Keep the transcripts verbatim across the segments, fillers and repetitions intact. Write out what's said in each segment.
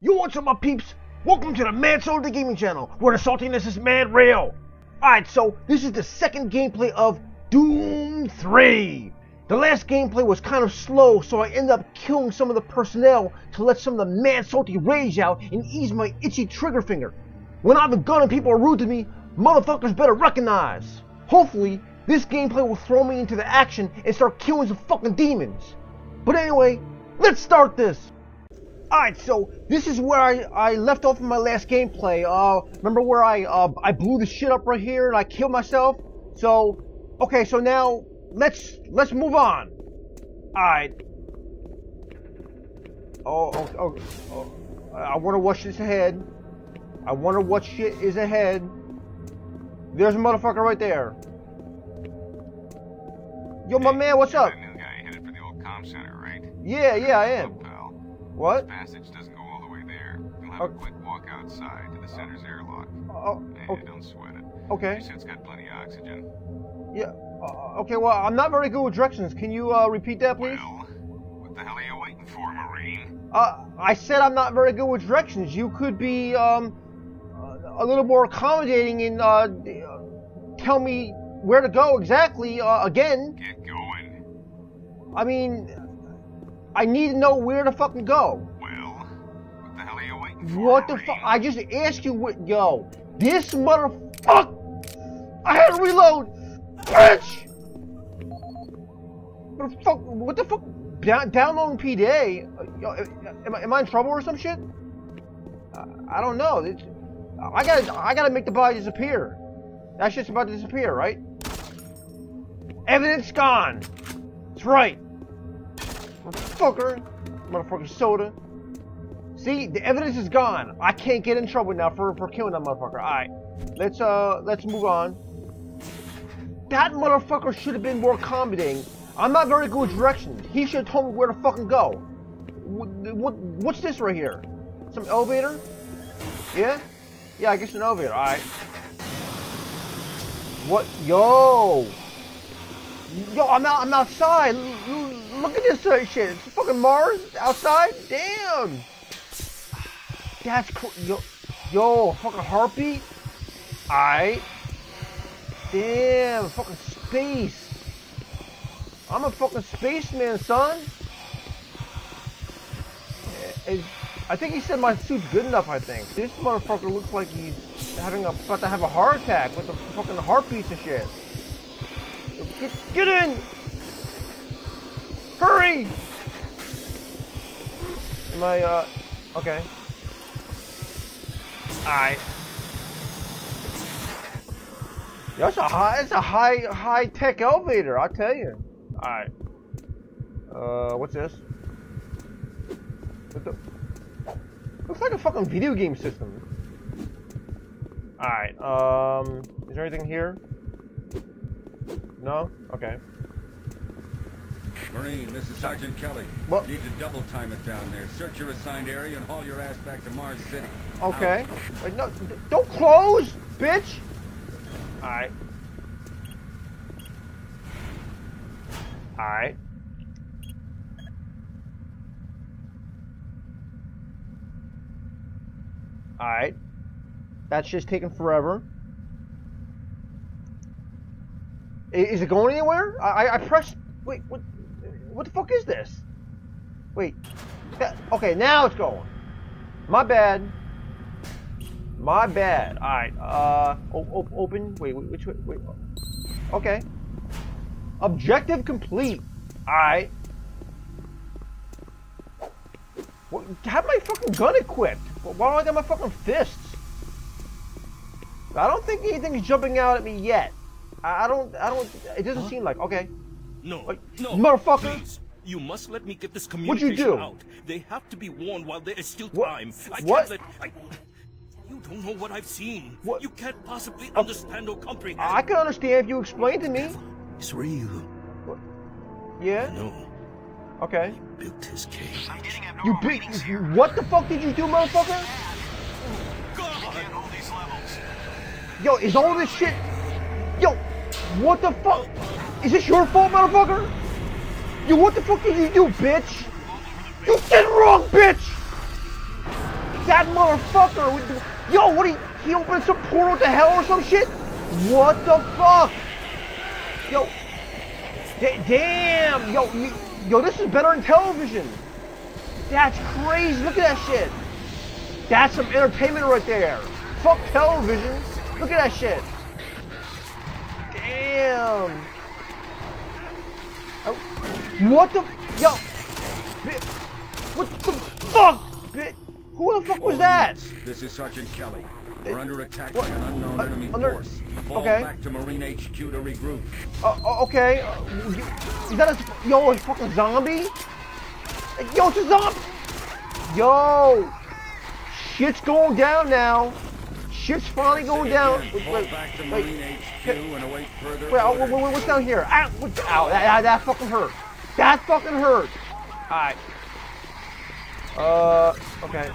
Yo, what's up, my peeps? Welcome to the Mad Salty Gaming Channel, where the saltiness is mad real. Alright, so this is the second gameplay of Doom three. The last gameplay was kind of slow, so I ended up killing some of the personnel to let some of the mad salty rage out and ease my itchy trigger finger. When I have a gun and people are rude to me, motherfuckers better recognize. Hopefully, this gameplay will throw me into the action and start killing some fucking demons. But anyway, let's start this. Alright, so this is where I, I left off in my last gameplay. Uh, remember where I uh, I blew the shit up right here and I killed myself? So, okay, so now let's let's move on. Alright. Oh, oh, oh, oh, I wonder what shit's ahead. I wonder what shit is ahead. There's a motherfucker right there. Yo, my man, what's up? New guy headed for the old comm center, right? Yeah, yeah, I am. What? This passage doesn't go all the way there. You'll have uh, a quick walk outside to the center's airlock. Oh, uh, okay. Don't sweat it. Okay. Your suit's got plenty of oxygen. Yeah. Uh, okay, well, I'm not very good with directions. Can you uh, repeat that, please? Well, what the hell are you waiting for, Marine? Uh, I said I'm not very good with directions. You could be um, a little more accommodating and uh, tell me where to go exactly uh, again. Get going. I mean, I need to know where to fucking go. Well, what the hell are you waiting for, What the Marine? fuck? I just asked you what. Yo, this motherfucker. I had to reload. Bitch! What the fuck? What the fuck? Down, downloading P D A? Yo, am, I, am I in trouble or some shit? I, I don't know. It's, I gotta, I gotta make the body disappear. That shit's about to disappear, right? Evidence gone. That's right. Motherfucker. Motherfucker soda. See, the evidence is gone. I can't get in trouble now for, for killing that motherfucker. Alright. Let's uh let's move on. That motherfucker should have been more accommodating. I'm not very good with directions. He should have told me where to fucking go. What, what what's this right here? Some elevator? Yeah? Yeah, I guess an elevator. Alright. What? Yo! Yo, I'm out. I'm outside. Look at this uh, shit. It's fucking Mars outside. Damn. That's cool. Yo, yo, fucking heartbeat. Alright. Damn, fucking space. I'm a fucking spaceman, son. Is, I think he said my suit's good enough. I think this motherfucker looks like he's having a about to have a heart attack with the fucking heartbeats and shit. Get, get in! Hurry! Am I, uh, okay. Alright. That's a high, it's a high, high-tech elevator, I'll tell you. Alright. Uh, what's this? What the? Looks like a fucking video game system. Alright, um, is there anything here? No? Okay. Marine, this is Sergeant Kelly. What? Need to double time it down there. Search your assigned area and haul your ass back to Mars City. Okay. Wait, no, don't close, bitch! Alright. Alright. Alright. That's just taking forever. Is it going anywhere? I, I pressed... Wait, what What the fuck is this? Wait. That, okay, now it's going. My bad. My bad. Alright, uh... Op open... Wait, which way... Wait. Okay. Objective complete. Alright. What, have my fucking gun equipped. Why don't I got my fucking fists? I don't think anything's jumping out at me yet. I don't, I don't, it doesn't huh? seem like, okay. No, like, no, motherfucker. Please, you must let me get this What'd communication you do? out. They have to be warned while there is still what? time. I what? can't let, I, you don't know what I've seen. What? You can't possibly uh, understand or comprehend. I can understand if you explain to me. It's real. What? Yeah? I know. Okay. He built his cage. You beat, what the fuck did you do, motherfucker? God! Yo, is all this shit, yo, what the fuck? Is this your fault, motherfucker? Yo, what the fuck did you do, bitch? You did wrong, bitch! motherfucker! Yo, what he, he opened some portal to hell or some shit? What the fuck? Yo, da damn, yo, you, yo, this is better than television. That's crazy, look at that shit. That's some entertainment right there. Fuck television, look at that shit. Damn. Oh, what the, yo, what the fuck? Who the fuck was that? This is Sergeant Kelly. We're under attack What? by an unknown Uh, enemy under- force. Fall okay. back to Marine H Q to regroup. Uh, uh, okay. Uh, you, is that a yo a fucking zombie? Yo, it's a zombie. Yo, shit's going down now. Shit's finally going down. Wait, Fall wait, back to wait. Marine H Q and await further Wait, oh, orders. wait, wait, what's down here? Ow, what, ow that, that, that fucking hurt. That fucking hurt. All right. Uh, okay.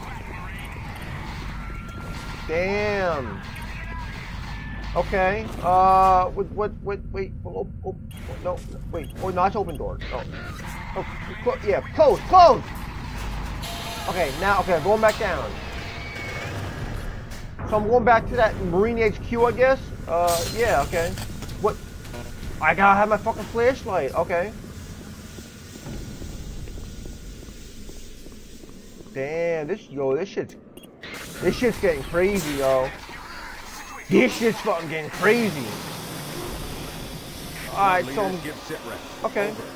Damn. Okay. Uh, what, what, what, wait, oh, oh, oh, no, wait, oh, no, it's open door. Oh, oh, clo yeah, close, close. Okay, now, okay, going back down. So I'm going back to that Marine H Q, I guess. Uh, yeah, okay. What? I gotta have my fucking flashlight. Okay. Damn, this yo, this shit's, this shit's getting crazy, yo. This shit's fucking getting crazy. All right, so I'm, Give sit rep. okay. Over.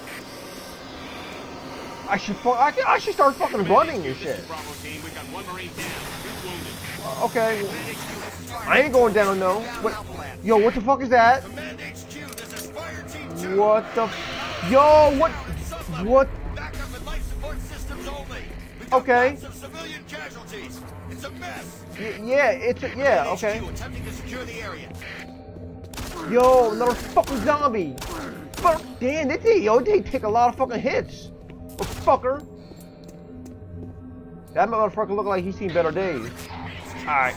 I should, fu I, I should start fucking running this shit. Bravo team, we got one Marine down, two wounded. Uh, okay. I ain't going down, no. What? Yo, what the fuck is that? Command H Q, this is fire team two. What the? F yo, what? What? Backup and life support systems only. We got Okay. lots of civilian casualties. It's a mess. Y yeah, it's a, yeah, okay. H Q attempting to secure the area. Yo, another fucking zombie. Fuck, damn, they did, yo, they take a lot of fucking hits. Oh, fucker. That motherfucker look like he's seen better days. Alright.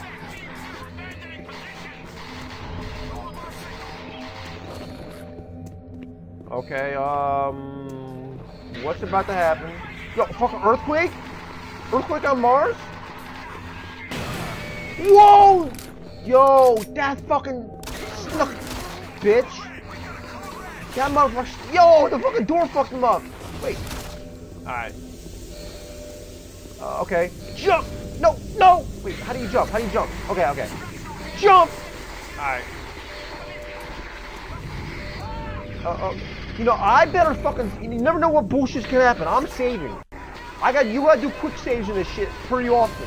Okay, um... what's about to happen? Yo, fucking earthquake? Earthquake on Mars? Whoa! Yo, that fucking snuck, bitch. That motherfucker. Yo, the fucking door fucked him up. Wait. Alright. Uh, okay. Jump! No, no! Wait, how do you jump? How do you jump? Okay, okay. Jump! Alright. Uh, uh, you know, I better fucking. You never know what bullshit can happen. I'm saving. I got. You gotta do quick saves in this shit pretty often.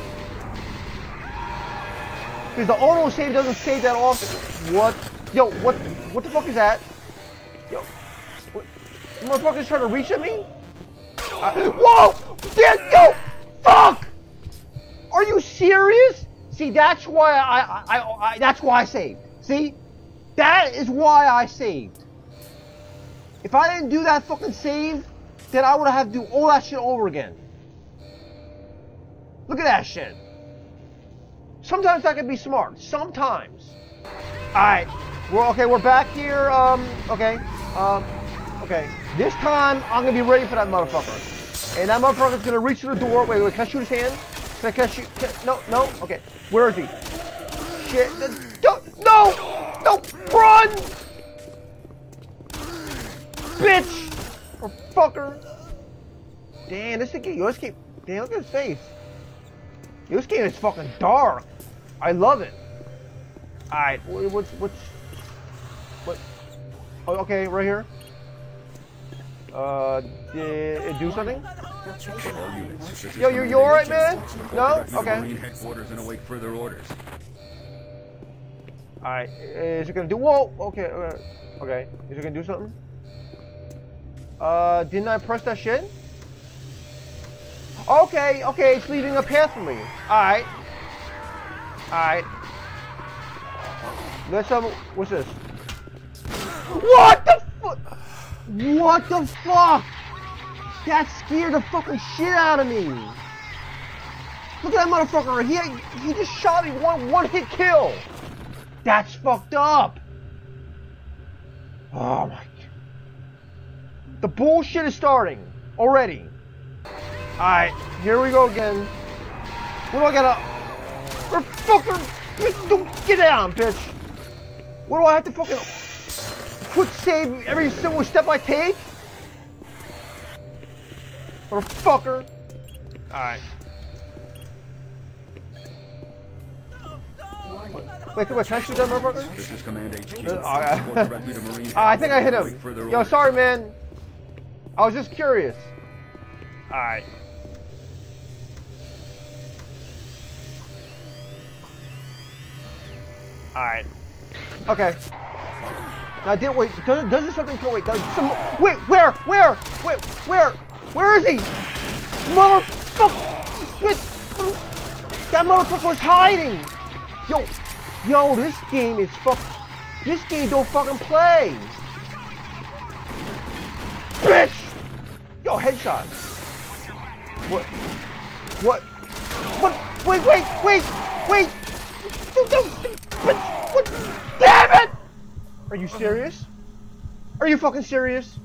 Because the auto save doesn't save that often. What? Yo, what? What the fuck is that? Yo, what? Motherfucker's trying to reach at me? Uh, whoa! Damn, yo! Fuck! Are you serious? See, that's why I, I, I, I, that's why I saved. See, that is why I saved. If I didn't do that fucking save, then I would have to do all that shit over again. Look at that shit. Sometimes I can be smart. Sometimes. Alright. We're okay, we're back here. Um, okay. Um, okay. This time I'm gonna be ready for that motherfucker. And that motherfucker's gonna reach to the door. Wait, wait, can I shoot his hand? Can I, can I shoot? Can, no, no? Okay. Where is he? Shit. Don't, no! No! Run! Bitch! Or fucker. Damn, this game, yo, this game, damn, look at his face. Yo, this game is fucking dark. I love it. Alright, what's, what's, what? Oh, okay, right here. Uh, did it do something? All units, this is Yo, you, Marine you alright, H Q. man? No? Back to Okay. Marine headquarters and await further orders. Alright, is it gonna do, whoa, okay, okay, okay. Is it gonna do something? Uh, didn't I press that shit? Okay, okay, it's leaving a path for me. Alright. Alright. Let's have, what's this? What the fuck? What the fuck? That scared the fucking shit out of me. Look at that motherfucker. He, he just shot me one, one hit kill. That's fucked up. Oh my God. The bullshit is starting already. Alright, here we go again. What do I gotta... Motherfucker! Bitch, don't get down, bitch! What do I have to fucking quick save every single step I take? Motherfucker! Alright. Wait, come on, can I shoot that motherfucker? This is Command H Q. Uh, Report directly to Marine I think I hit him. Wait further Yo, orders. sorry, man. I was just curious. Alright. Alright. Okay. Now, did wait? Does does this something? Wait, does some? Wait, where? Where? Wait, where? Where is he? Motherfucker! Bitch! That motherfucker was hiding. Yo, yo, this game is fuck. This game don't fucking play. Bitch! Yo, headshot. What? What? What? Wait, wait, wait, wait! Dude, dude, dude, bitch! What? Damn it! Are you serious? Are you fucking serious?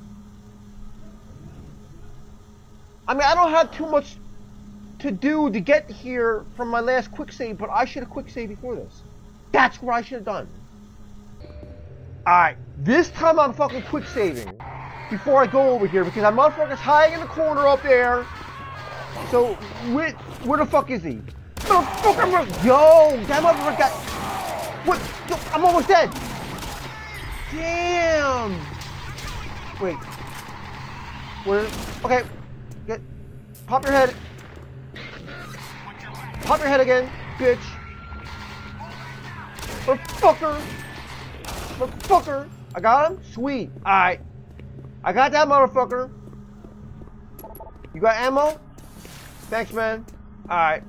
I mean, I don't have too much to do to get here from my last quick save, but I should have quick saved before this. That's what I should have done. Alright, this time I'm fucking quick saving before I go over here because that motherfucker's hiding in the corner up there. So, where, where the fuck is he? Motherfucker, yo, that motherfucker got. What? Yo, I'm almost dead. Damn. Wait. Where? Okay. Get. Pop your head. Pop your head again, bitch. Motherfucker. Motherfucker. I got him? Sweet. Alright. I got that motherfucker. You got ammo? Thanks, man. Alright.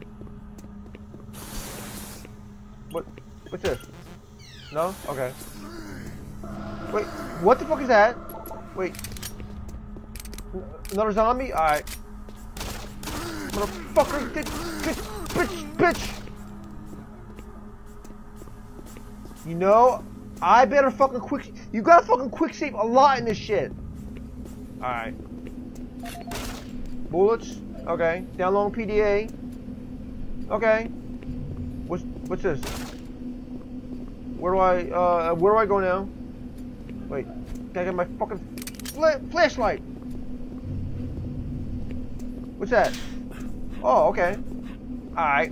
What? What's this? No? Okay. Wait, what the fuck is that? Wait. Another zombie? Alright. Motherfucker. Bitch, bitch, bitch. You know, I better fucking quick. You gotta fucking quick save a lot in this shit. Alright. Bullets. Okay. Down long P D A. Okay. What's what's this? Where do I uh where do I go now? Wait. Can I get my fucking fla flashlight? What's that? Oh, okay. Alright.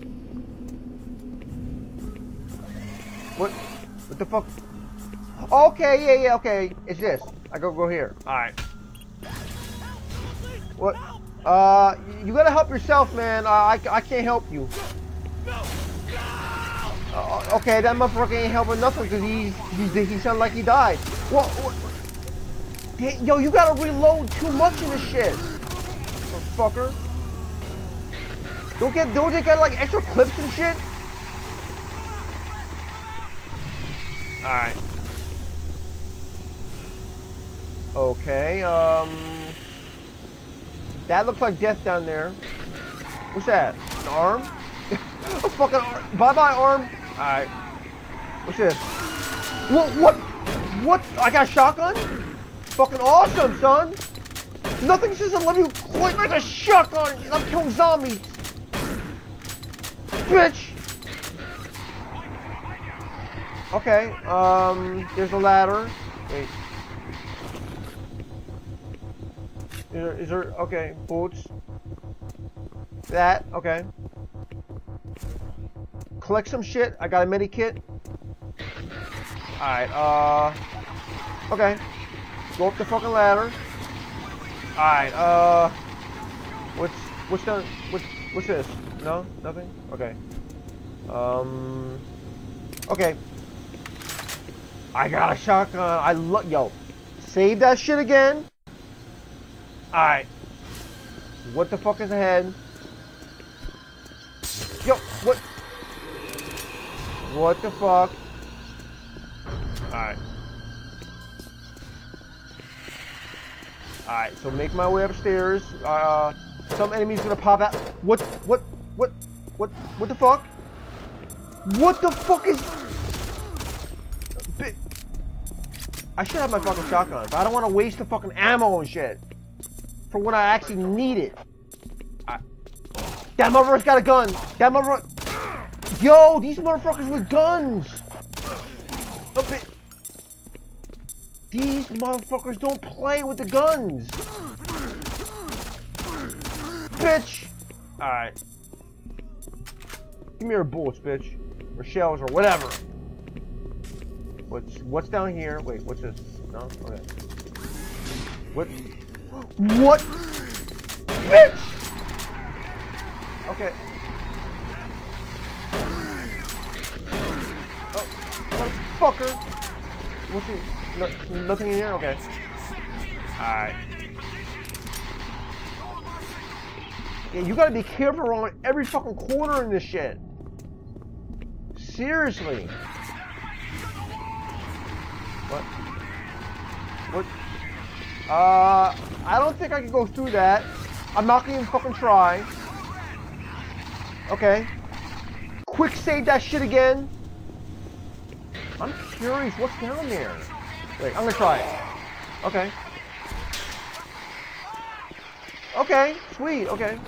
What? What the fuck? Okay, yeah, yeah, okay. It's this. I go go here. Alright. What? Uh, you gotta help yourself, man. Uh, I, I can't help you. Uh, okay, that motherfucker ain't helping nothing because he, he, he sounded like he died. What? what? Hey, yo, you gotta reload too much in this shit. Motherfucker. Don't get, don't they got like extra clips and shit? Alright. Okay, um... that looks like death down there. What's that? An arm? A fucking arm. Bye-bye, arm. Alright. What's this? What? What? What? I got a shotgun? Fucking awesome, son. Nothing says I love you quite like a shotgun. I'm killing zombies. Bitch. Okay, um, there's a ladder. Wait. Is there, is there, okay, boots. That, okay. Collect some shit. I got a medikit. Alright, uh, okay. Go up the fucking ladder. Alright, uh, what's, what's the, what's, what's this? No? Nothing? Okay. Um, okay. I got a shotgun. I love, yo, save that shit again. Alright. What the fuck is ahead? Yo, what? What the fuck? Alright. Alright, so make my way upstairs. Uh, some enemy's gonna pop out. What, what, what, what, what the fuck? What the fuck is... I should have my fucking shotgun, but I don't want to waste the fucking ammo and shit. For when I actually need it. I... That motherfucker's got a gun. That motherfucker... Yo, these motherfuckers with guns. A bit. These motherfuckers don't play with the guns. Bitch. Alright. Give me your bullets, bitch. Or shells or whatever. What's what's down here? Wait, what's this? No? Okay. What? What? Bitch! Okay. Oh, motherfucker! What's it? No, nothing in here? Okay. Alright. Yeah, you gotta be careful around every fucking corner in this shit. Seriously. What? What? Uh, I don't think I can go through that. I'm not gonna even fucking try. Okay. Quick save that shit again. I'm curious what's down there. Wait, I'm gonna try it. Okay. Okay, sweet, okay.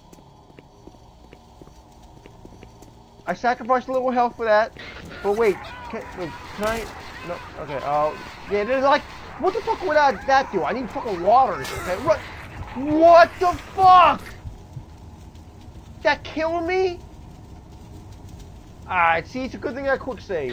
I sacrificed a little health for that. But wait, can, wait, can I? No, okay, oh. Yeah, there's like, what the fuck would that, that do? I need fucking water, okay? What? What the fuck? That killing me? Alright, see, it's a good thing I quick save.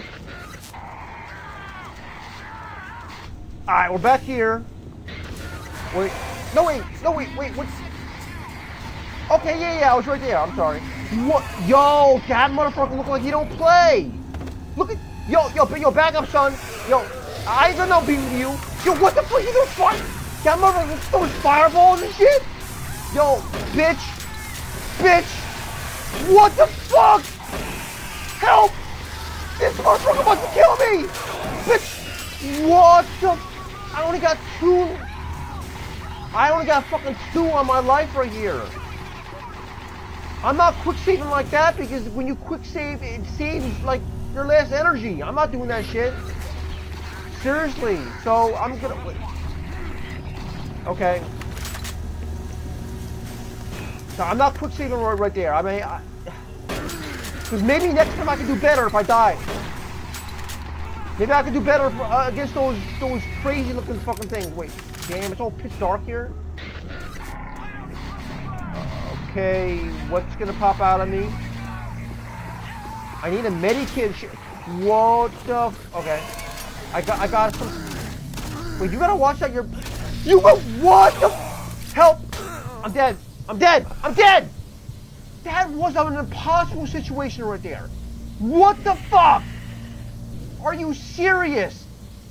Alright, we're back here. Wait, no wait, no wait, wait, what? Okay, yeah, yeah, I was right there, I'm sorry. What? Yo, that motherfucker look like he don't play. Look at, yo, yo, yo, back up, son. Yo, I don't know being with you. Yo, what the fuck you doing? Fire? That motherfucker throwing fireballs and shit? Yo, bitch. Bitch. What the fuck? Help! This motherfucker wants to kill me! Bitch! What the? I only got two. I only got fucking two on my life right here. I'm not quick saving like that because when you quick save, it saves like your last energy. I'm not doing that shit. Seriously. So I'm gonna. Wait. Okay. So I'm not quick saving right, right there. I mean, because maybe next time I can do better if I die. Maybe I can do better for, uh, against those those crazy looking fucking things. Wait, damn, it's all pitch dark here. Okay, what's gonna pop out of me? I need a medikit. What the? F okay, I got I got some. Wait, you gotta watch out your. You go what the? Help! I'm dead. I'm dead. I'm dead. That was an impossible situation right there. What the fuck? Are you serious?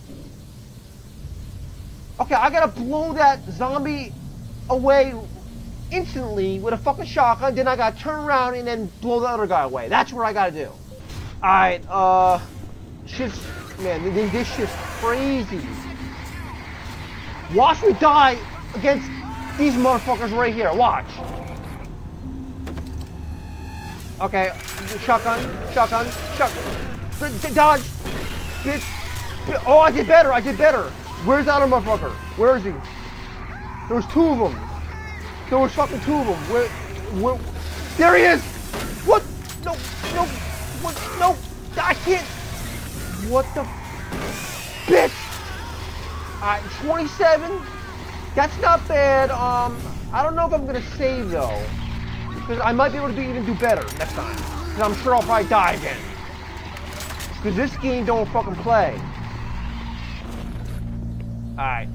Okay, I gotta blow that zombie away instantly with a fucking shotgun, then I gotta turn around and then blow the other guy away. That's what I gotta do. Alright, uh... shit's... man, this, this shit's crazy. Watch me die against these motherfuckers right here. Watch. Okay, shotgun, shotgun, shotgun. Dodge! Bitch. Oh, I did better, I did better. Where's that other motherfucker? Where is he? There was two of them. There was fucking two of them. Where, where? There he is! What? No, no, what? No, I can't. What the? Bitch! Alright, twenty-seven. That's not bad. Um, I don't know if I'm gonna save though. Because I might be able to do, even do better next time. Because I'm sure I'll probably die again. Because this game don't fucking play. Alright.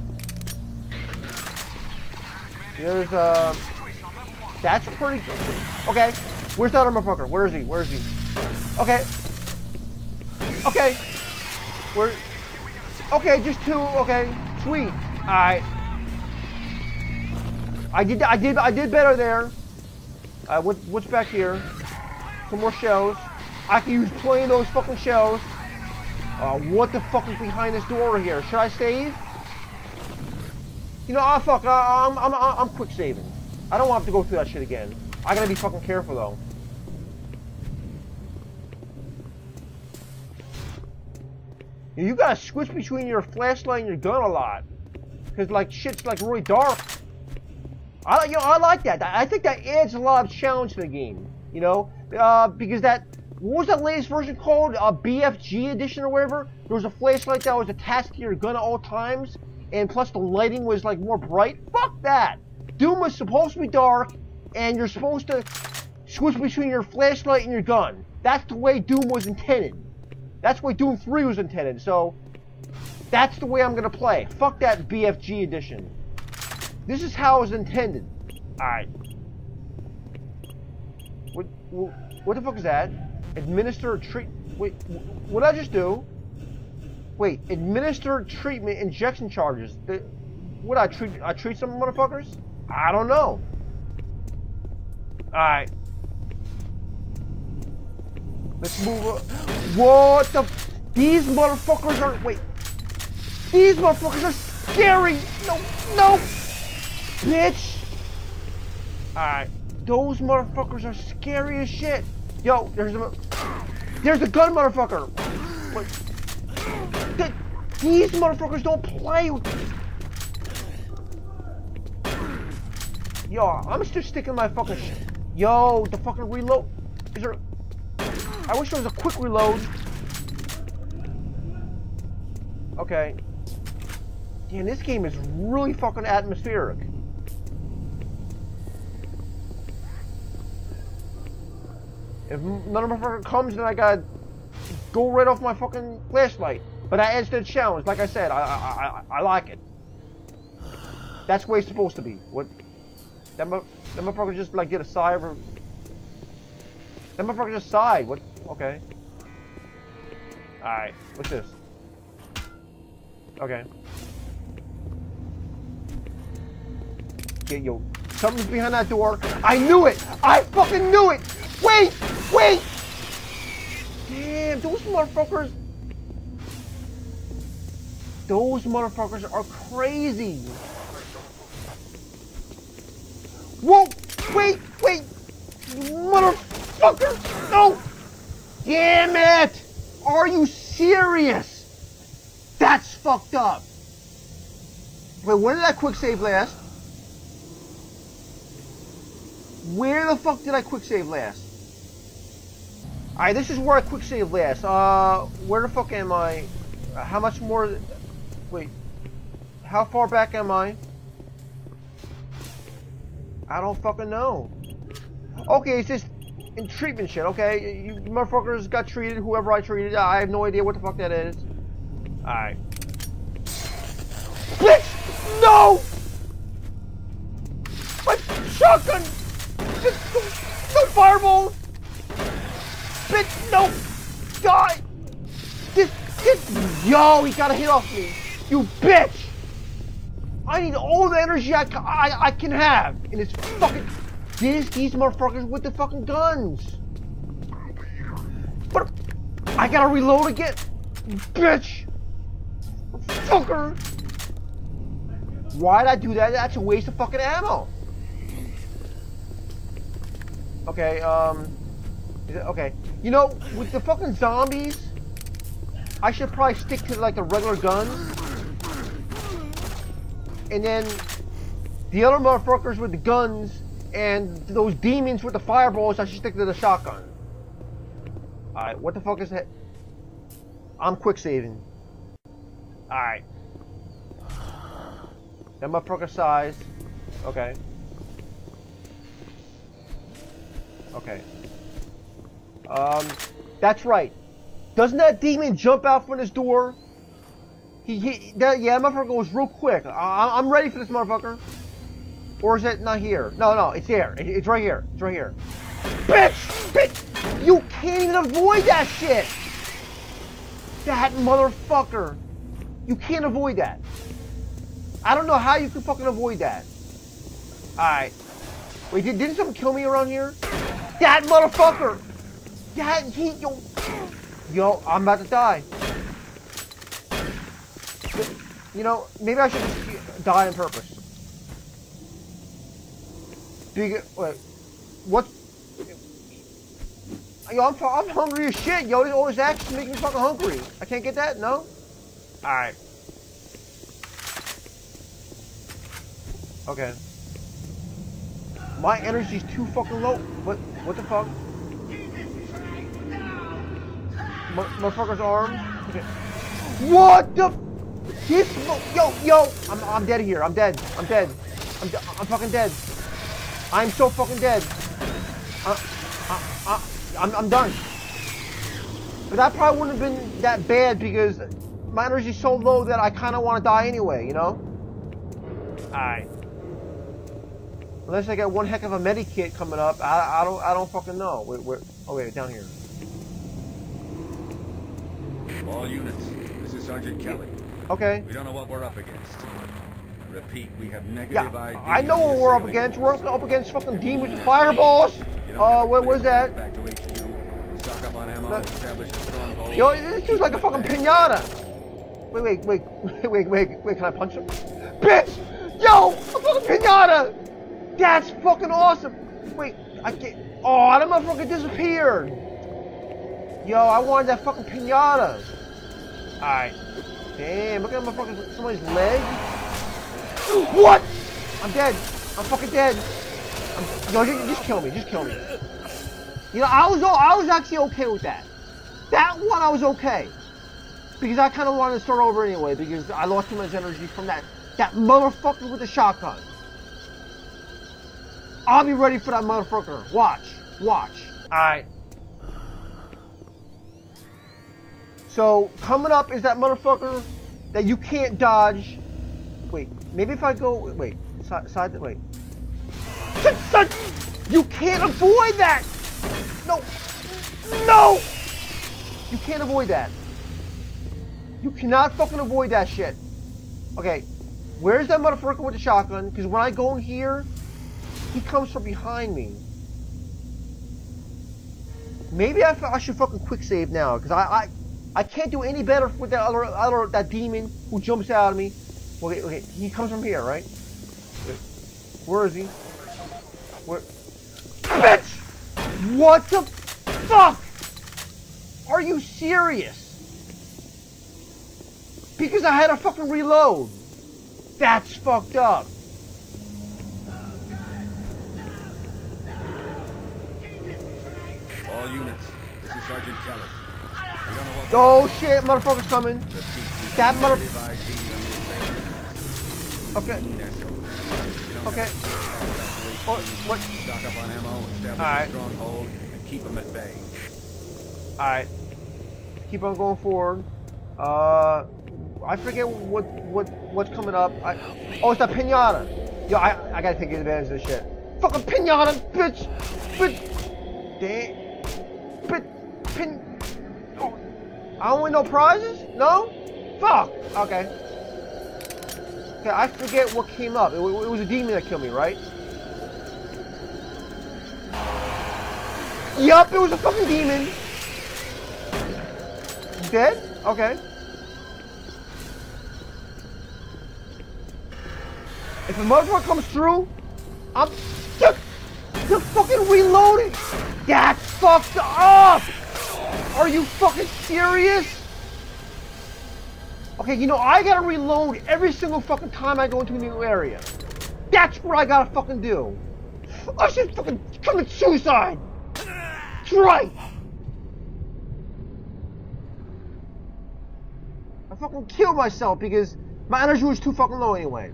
There's, uh... that's pretty good. Okay. Where's that other motherfucker? Where is he? Where is he? Okay. Okay. Where... okay, just two. Okay. Sweet. Alright. I did, I did, I did better there. Uh, what, what's back here? Some more shells. I can use plenty of those fucking shells. Uh, what the fuck is behind this door here? Should I save? You know, ah, fuck. Uh, I'm, I'm, I'm quick saving. I don't want to go through that shit again. I gotta be fucking careful though. You gotta switch between your flashlight and your gun a lot, cause like shit's like really dark. I, you know, I like that. I think that adds a lot of challenge to the game. You know, uh, because that what was that latest version called? Uh, B F G edition or whatever? There was a flashlight that was attached to your gun at all times, and plus the lighting was like more bright. Fuck that! Doom was supposed to be dark, and you're supposed to switch between your flashlight and your gun. That's the way Doom was intended. That's the way Doom three was intended, so that's the way I'm gonna play. Fuck that B F G edition. This is how it was intended. Alright. What, what, what the fuck is that? Administer treat. Wait, what did I just do? Wait, administer treatment injection charges. The, what I treat? I treat some motherfuckers? I don't know. Alright. Let's move up. What the? These motherfuckers are. Wait. These motherfuckers are scary. No, no. Bitch. Alright. Those motherfuckers are scary as shit. Yo, there's a. There's a gun motherfucker. What? The, these motherfuckers don't play with. Yo, I'm still sticking my fucking shit. Yo, the fucking reload. Is there. I wish there was a quick reload. Okay. Damn, this game is really fucking atmospheric. If none of my fucking comes, then I gotta go right off my fucking flashlight. But that adds to the challenge. Like I said, I I I, I like it. That's the way it's supposed to be. What? That that motherfucker just like get a sigh over. That motherfucker just sighed. What? Okay. All right. What's this? Okay. Okay, yo, something's behind that door. I knew it. I fucking knew it. Wait, wait. Damn, those motherfuckers. Those motherfuckers are crazy. Whoa, wait, wait. Motherfucker, no. Damn it. Are you serious? That's fucked up. Wait, when did that quick save last? Where the fuck did I quick save last? Alright, this is where I quick save last. Uh, where the fuck am I? Uh, how much more? Wait. How far back am I? I don't fucking know. Okay, it's just in treatment shit, okay? You motherfuckers got treated, whoever I treated. I have no idea what the fuck that is. Alright. Bitch! No! My shotgun! No fireballs! Bitch, no! Die! This, this, yo, he got a hit off me! You bitch! I need all the energy I, I, I can have in this fucking... This, these motherfuckers with the fucking guns! But I gotta reload again! Bitch! Fucker! Why'd I do that? That's a waste of fucking ammo! Okay, um... Is it, okay. You know, with the fucking zombies, I should probably stick to, like, the regular gun. And then, the other motherfuckers with the guns, and those demons with the fireballs, I should stick to the shotgun. Alright, what the fuck is that? I'm quick saving. Alright. That motherfucker size. Okay. Okay. Um, that's right. Doesn't that demon jump out from this door? He, he that, yeah, that motherfucker goes real quick. I, I'm ready for this motherfucker. Or is it not here? No, no, it's here. It, it's right here. It's right here. Bitch! Bitch! You can't even avoid that shit! That motherfucker. You can't avoid that. I don't know how you can fucking avoid that. Alright. Wait, did, didn't someone kill me around here? That motherfucker! That, he, yo, yo, I'm about to die. You know, maybe I should just die on purpose. Do you get, wait, what? Yo, I'm, I'm hungry as shit, yo. All this action making me fucking hungry. I can't get that? No? Alright. Okay. My energy's too fucking low. What, what the fuck? Motherfucker's arm. Okay. What the? This yo yo. I'm I'm dead here. I'm dead. I'm dead. I'm I'm fucking dead. I'm so fucking dead. Uh, uh, uh, I'm I'm done. But that probably wouldn't have been that bad because my energy's so low that I kind of want to die anyway. You know. All right. Unless I get one heck of a medikit coming up, I, I don't I don't fucking know. Wait, where? Oh wait, down here. All units, this is Sergeant Kelly. Okay. We don't know what we're up against. I repeat, we have negative Yeah, I D. I know what we're up against. We're up against fucking demons and fireballs. Uh, what was that? Back to H Q. Stock up on ammo. No. Establish a stronghold. Yo, this dude's like a fucking pinata. Wait, wait, wait, wait, wait, wait, wait. Can I punch him? Bitch! Yo, a fucking pinata. That's fucking awesome. Wait, I can't. Oh, that motherfucker disappeared. Yo, I wanted that fucking pinata. Alright. Damn, look at that motherfucker, somebody's leg. What? I'm dead. I'm fucking dead. I'm, yo, just, just kill me. Just kill me. You know, I was I was actually okay with that. That one I was okay. Because I kind of wanted to start over anyway because I lost too much energy from that, that motherfucker with the shotgun. I'll be ready for that motherfucker. Watch. Watch. Alright. So, coming up is that motherfucker that you can't dodge. Wait, maybe if I go... Wait, side... side wait. You can't avoid that! No! No! You can't avoid that. You cannot fucking avoid that shit. Okay, where's that motherfucker with the shotgun? Because when I go in here, he comes from behind me. Maybe I, I should fucking quick save now, because I, I I can't do any better with that other, other that demon who jumps out at me. Okay, okay, he comes from here, right? Where is he? Where? Bitch! What the fuck? Are you serious? Because I had to fucking reload. That's fucked up. All units, this is Sergeant Kelly. We don't know what Oh shit, motherfucker's coming. That mother... Okay. Okay. What? What? Stock up on ammo, establish Alright. a stronghold, and keep them at bay. Alright. Keep on going forward. Uh... I forget what what what's coming up. I, oh, it's that pinata. Yo, I I gotta take advantage of this shit. Fucking pinata, bitch, bitch. Damn, bitch, pin. Oh, I don't win no prizes. No, fuck. Okay. Okay, I forget what came up. It, it was a demon that killed me, right? Yup, it was a fucking demon. Dead? Okay. If a motherfucker comes through, I'm just, just fucking reloading. That's fucked up. Are you fucking serious? Okay, you know, I gotta reload every single fucking time I go into a new area. That's what I gotta fucking do. I should fucking commit suicide. That's right. I fucking killed myself because my energy was too fucking low anyway.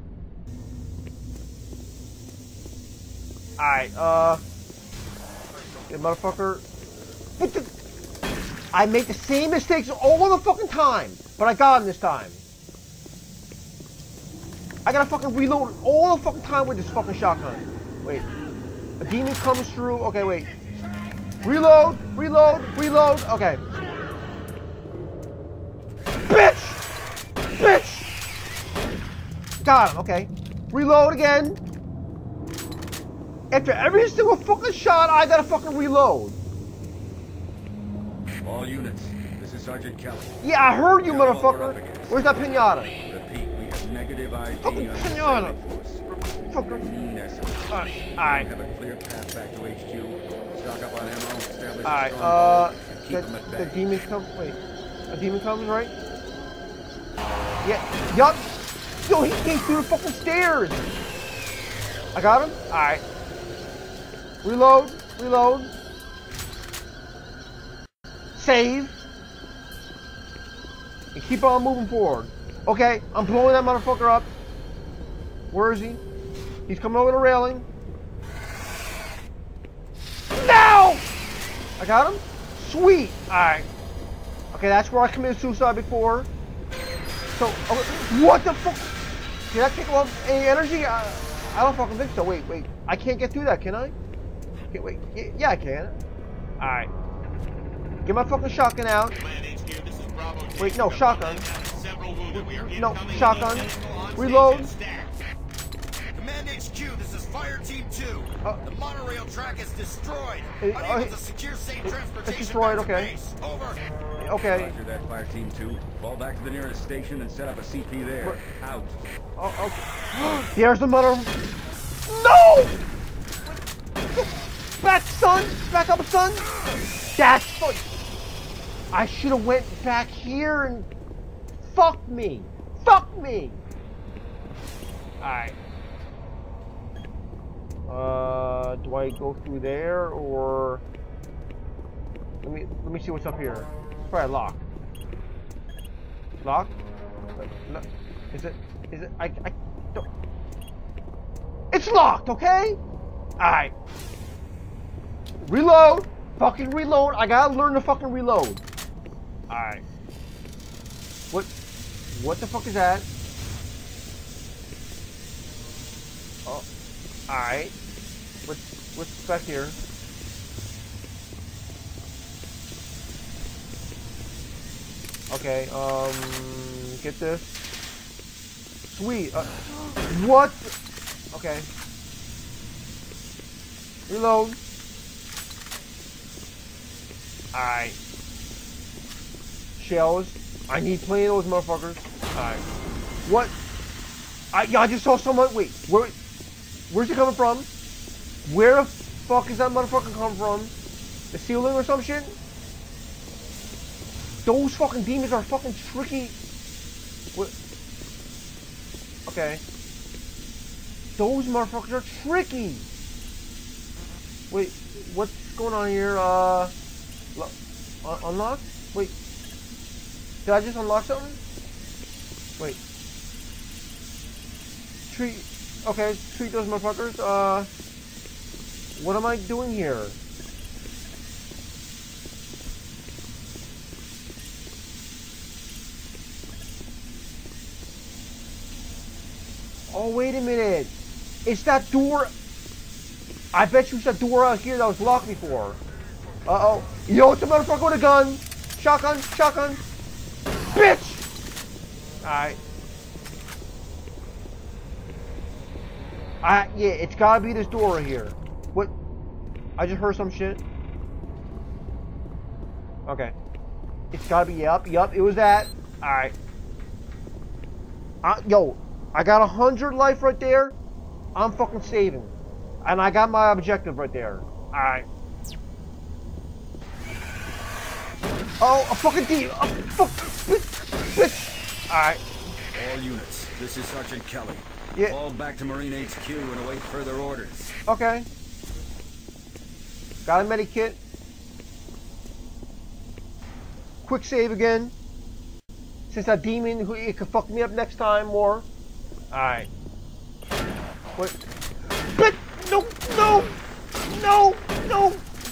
Alright, uh... Yeah, motherfucker... What the... I make the same mistakes all the fucking time, but I got him this time. I gotta fucking reload all the fucking time with this fucking shotgun. Wait. A demon comes through... Okay, wait. Reload! Reload! Reload! Okay. Bitch! Bitch! Got him, okay. Reload again. After every single fucking shot, I gotta fucking reload. All units, this is Sergeant Kelly. Yeah, I heard you, We know what we're motherfucker. up against. Where's that pinata? Repeat, we have negative I D Fucking on the pinata. force. Fucker. Necessary. Alright, We alright. have a clear path back to H Q. Stock up on ammo, establish a Alright, stronghold, uh... and keep The, them at the bay. demon comes... Wait. A demon comes, right? Yeah. Yup. Yo, he came through the fucking stairs. I got him? Alright. Reload. Reload. Save. and keep on moving forward. Okay, I'm blowing that motherfucker up. Where is he? He's coming over the railing. No! I got him? Sweet! Alright. Okay, that's where I committed suicide before. So, okay, what the fuck? Did that take off any energy? I, I don't fucking think so. Wait, wait. I can't get through that, can I? Okay, wait. Yeah, yeah I can. Alright. Get my fucking shotgun out. Wait, no, shotgun. No, shotgun. Reload. Command H Q, this is Fire Team two. Uh, the monorail track is destroyed. It, Unable uh, to secure safe it, transportation it's destroyed, back to okay. base. Over. Okay. Roger that, Fire Team two. Fall back to the nearest station and set up a C P there. Where? Out. Oh, okay. There's the mother. No! Back, son! Back up, son! That's fun. I should have went back here and fuck me. Fuck me. Alright. Uh, do I go through there or let me let me see what's up here. It's probably locked. Locked? No. Is it? Is it? I I don't. It's locked. Okay. All right. Reload. Fucking reload. I gotta learn to fucking reload. All right. What? What the fuck is that? Oh. Alright. What's what's back here? Okay, um get this. Sweet. Uh, what? Okay. Reload. Alright. Shells. I need plenty of those motherfuckers. Alright. What? I, I just saw someone. Wait, where? Where's he coming from? Where the fuck is that motherfucker coming from? The ceiling or some shit? Those fucking demons are fucking tricky. What? Okay. Those motherfuckers are tricky. Wait, what's going on here? Uh, un unlock? Wait. Did I just unlock something? Wait. Treat. Okay, treat those motherfuckers. Uh, what am I doing here? Oh, wait a minute. It's that door. I bet you it's that door out here that was locked before. Uh-oh. Yo, it's a motherfucker with a gun. Shotgun, shotgun. Bitch! Alright. I, yeah, it's gotta be this door right here. What? I just heard some shit. Okay. It's gotta be, yup, yup, it was that. Alright. Uh, yo, I got a hundred life right there. I'm fucking saving. And I got my objective right there. Alright. Oh, a fucking demon. A fuck. Bitch. Bitch. Alright. All units, this is Sergeant Kelly. Yeah. Fall back to Marine H Q and await further orders. Okay. Got a medikit. Quick save again. Since that demon, who it could fuck me up next time more. Alright. What? Bitch! No! No! No! No!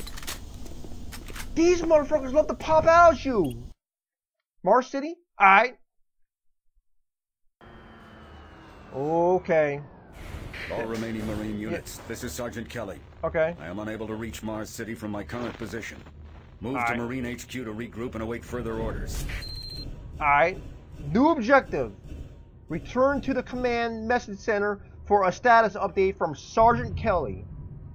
These motherfuckers love to pop out at you. Mars City? Alright. Okay. All remaining Marine units, this is Sergeant Kelly. Okay. I am unable to reach Mars City from my current position. Move All to right. Marine H Q to regroup and await further orders. Alright. New objective. Return to the command message center for a status update from Sergeant Kelly.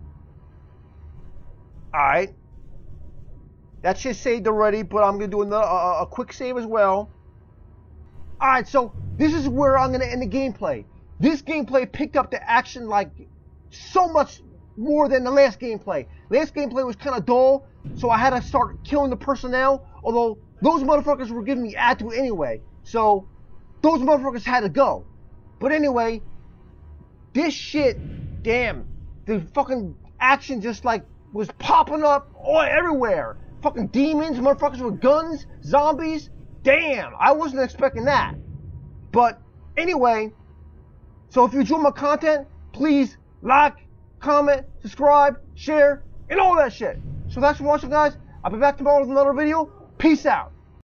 Alright. That shit saved already, but I'm going to do another, uh, a quick save as well. Alright, so this is where I'm going to end the gameplay. This gameplay picked up the action like so much more than the last gameplay. Last gameplay was kind of dull, so I had to start killing the personnel, although those motherfuckers were giving me attitude anyway. So those motherfuckers had to go. But anyway, this shit, damn, the fucking action just like was popping up all everywhere. Fucking demons, motherfuckers with guns, zombies. damn, I wasn't expecting that. But anyway, so if you enjoy my content, please like, comment, subscribe, share, and all that shit. So thanks for watching, guys. I'll be back tomorrow with another video. Peace out.